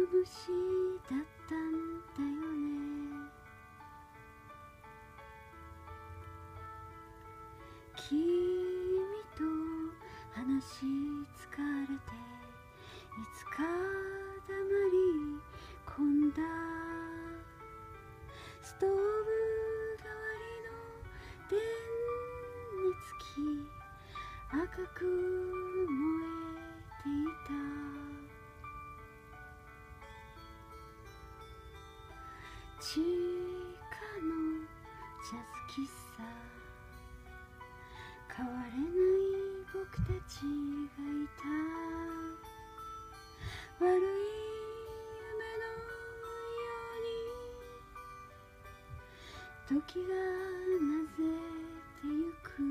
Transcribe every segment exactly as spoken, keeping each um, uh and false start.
虫だったんだよね。君と話し疲れていつか黙り込んだ。ストーブ代わりの電熱器赤く燃えていた。地下のジャズ喫茶、変われない僕たちがいた。悪い夢のように時がなぜてゆく。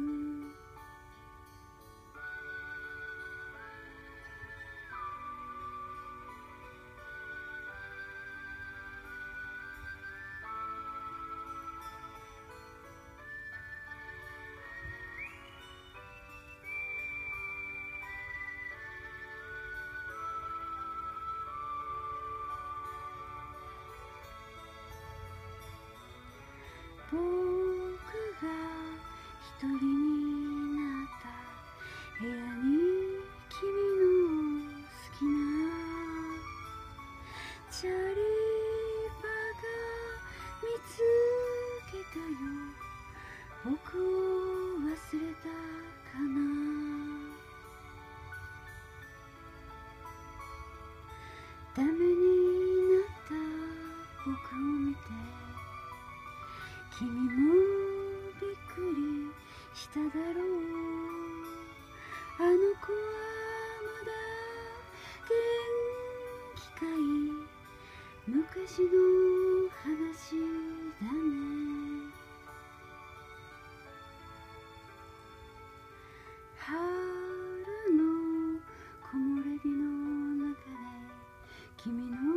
僕が一人になった部屋に君の好きなチャリバが見つけたよ。僕を忘れたかな。ダメになった僕を見て君もびっくりしただろう。あの子はまだ元気かい。昔の話だね。春の木漏れ日の中で君の